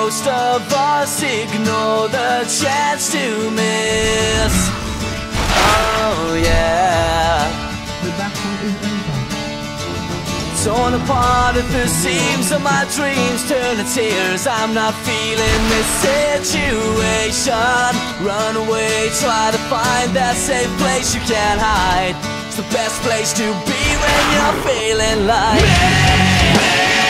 most of us ignore the chance to miss. Oh yeah. The battle is over. Torn apart at the seams of my dreams turn to tears. I'm not feeling this situation. Run away, try to find that safe place you can't hide. It's the best place to be when you're feeling like me.